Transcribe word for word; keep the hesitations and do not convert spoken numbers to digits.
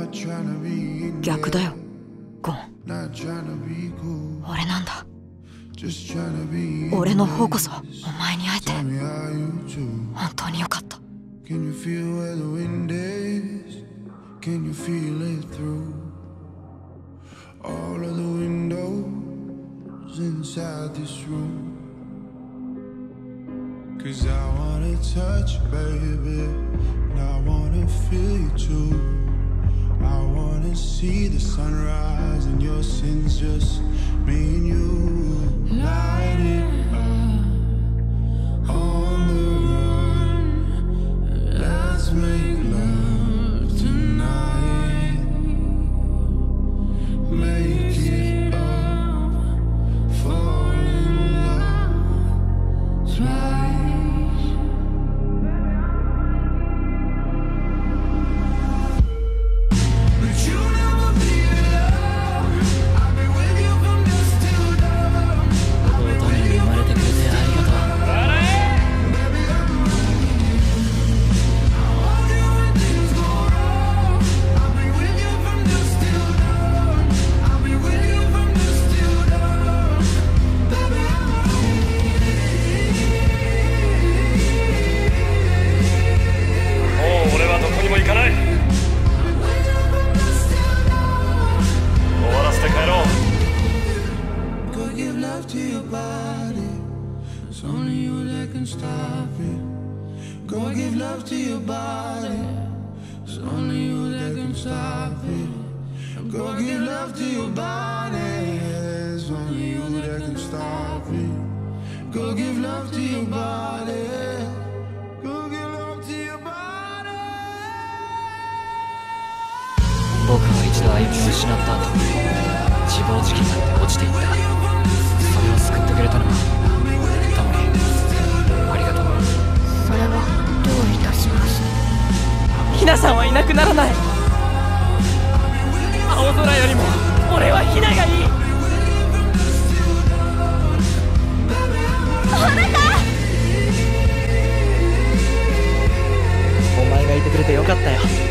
逆だよゴン。俺なんだ。俺の方こそお前に会えて本当によかった。 Cause I wanna touch you, baby, and I wanna feel you too. I wanna see the sunrise and your sins, just me and you. Light it up on the run. Let's make love tonight. Make it up, fall in love twice. Go give love to your body. It's only you that can stop it. Go give love to your body. It's only you that can stop it. Go give love to your body. Go give love to your body. 僕は一度歩みを失った後、自暴自棄になって落ちていった。それを救ってくれたのはタモリ。ありがとう。 それはどういたしまして。 ひなさんはいなくならない。青空よりも俺はひながいい。 あなた！ お前がいてくれてよかったよ。